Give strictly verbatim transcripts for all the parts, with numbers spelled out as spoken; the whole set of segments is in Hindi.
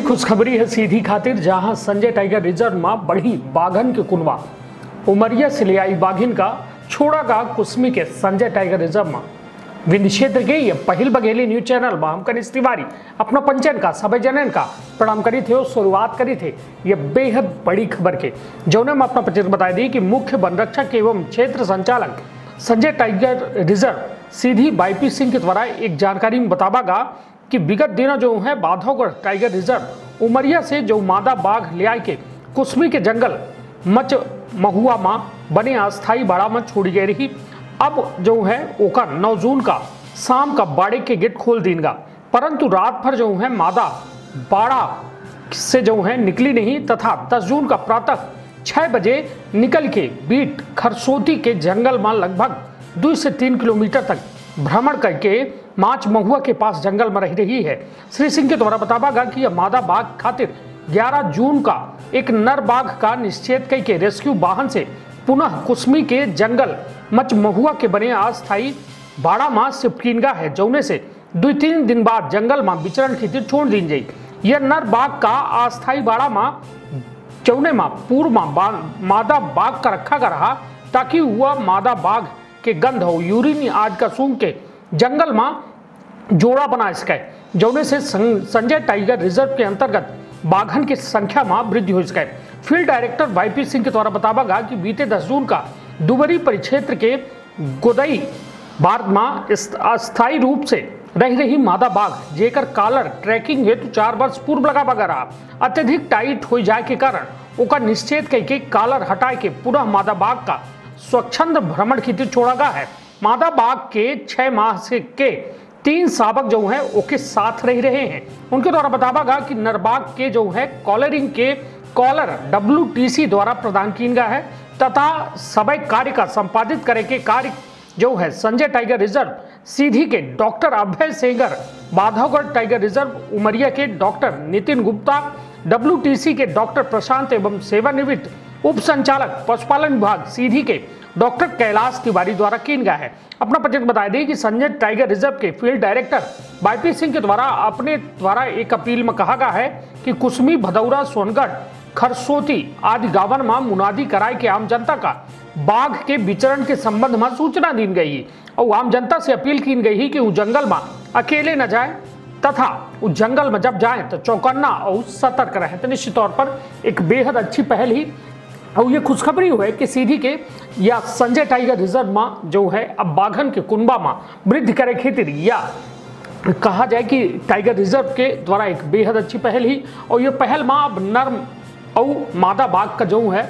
खुशखबरी है सीधी खातिर, जहां संजय टाइगर रिजर्व में बढ़ी बाघन के कुनवा। उमरिया से ले आई बाघिन का छोड़ा गा कुसमी के संजय टाइगर रिजर्व में विंध्य क्षेत्र के ये पहल बघेली न्यूज चैनल में हम कनिष्ठ तिवारी अपना पंचन का सभी जनन का प्रणाम करी थे और शुरुआत करी थे ये बेहद बड़ी खबर के, जौने में अपना परिचय बता दी कि मुख्य वन रक्षक एवं क्षेत्र संचालक Sanjay tiger reserve Sidhi YP Singh के द्वारा एक जानकारी में बतावागा कि विगत दिनों जो है बाधवगढ़ टाइगर रिजर्व उमरिया से जो मादा बाघ ले आए के कुसमी के जंगल मच महुआ माँ बने अस्थाई बाड़ा में छोड़ी गई रही। अब जो है ओका नौ जून का शाम का बाड़े के गेट खोल देगा, परंतु रात भर जो है मादा बाड़ा से जो है निकली नहीं तथा दस जून का प्रातः छह बजे निकल के बीट खरसोती के जंगल में लगभग दो से तीन किलोमीटर तक भ्रमण करके माच महुआ के पास जंगल में रह रही है। श्री सिंह के द्वारा बतावागा कि यह मादा बाघ खातिर ग्यारह जून का एक नर बाघ का निश्चेद करके रेस्क्यू वाहन से पुनः कुसमी के जंगल मच महुआ के बने अस्थायी बाड़ा मां शिफ्ट कीनगा है, जौने से दो तीन दिन बाद जंगल में विचरण खातिर छोड़ दी जाये। यह नर बाघ का अस्थायी बाड़ा मां चौने मां पूर्व मां मादा बाघ का रखा का रहा ताकि वह मादा बाघ के गंध हो यूरिन आज का सूंघ के जंगल में जोड़ा बना सके, जौने से संजय टाइगर रिजर्व के अंतर्गत बाघन की संख्या में वृद्धि हो सके। फील्ड डायरेक्टर वाईपी सिंह के द्वारा बतावागा कि बीते दस जून का दुबरी परिक्षेत्र के गोदई बार्द में अस्थायी रूप से रह रही मादा बाघ जेकर कालर ट्रैकिंग हेतु तो चार वर्ष पूर्व लगा बगा रहा, अत्यधिक टाइट हो जाए के कारण ओका निश्चेद करके कालर हटाए के पुनः मादा बाघ का स्वच्छंद भ्रमण खातिर छोड़ा गया है। मादा बाघ के छह माह से के तीन शावक जो है ओके साथ रह रहे हैं। उनके द्वारा बतावागा कि नरबाग के जो है कॉलरिंग के कॉलर डब्ल्यू टी सी द्वारा प्रदान किया गया है तथा सभी कार्य का संपादित करे के कार्य जो है संजय टाइगर रिजर्व सीधी के doctor Abhay Sengar, Bandhavgarh tiger reserve Umaria के doctor Nitin Gupta, W T C के डॉक्टर प्रशांत एवं सेवानिवृत्त उप संचालक पशुपालन विभाग सीधी के डॉक्टर कैलाश तिवारी द्वारा किया गया है। अपना परिचय बता दें कि संजय टाइगर रिजर्व के फील्ड डायरेक्टर वाईपी सिंह के द्वारा अपने द्वारा एक अपील में कहा गया है कि कुसमी, भदौरा, सोनगढ़, खरसोती आदि गावन में मुनादी कराए के आम जनता का बाघ के विचरण के संबंध में सूचना दी गई है और आम जनता से अपील की गई है कि वो जंगल में अकेले न जाए तथा उस जंगल में जब जाएं तो चौकन्ना और सतर्क रहे। तो निश्चित तौर पर एक बेहद अच्छी पहल ही और ये खुशखबरी हुई कि सीधी के या संजय टाइगर रिजर्व में जो है अब बाघन के कुनबा में वृद्धि करे खातिर या कहा जाए कि टाइगर रिजर्व के द्वारा एक बेहद अच्छी पहल ही और ये पहल में अब नर और मादा बाघ का जो है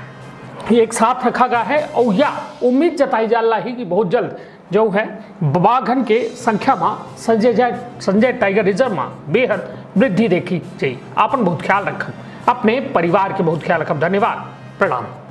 एक साथ रखा गया है और या उम्मीद जताई जा रही है कि बहुत जल्द जो है बाघन के संख्या में संजय संजय टाइगर रिजर्व में बेहद वृद्धि देखी चाहिए। आपन बहुत ख्याल रखम, अपने परिवार के बहुत ख्याल रखम। धन्यवाद, प्रणाम।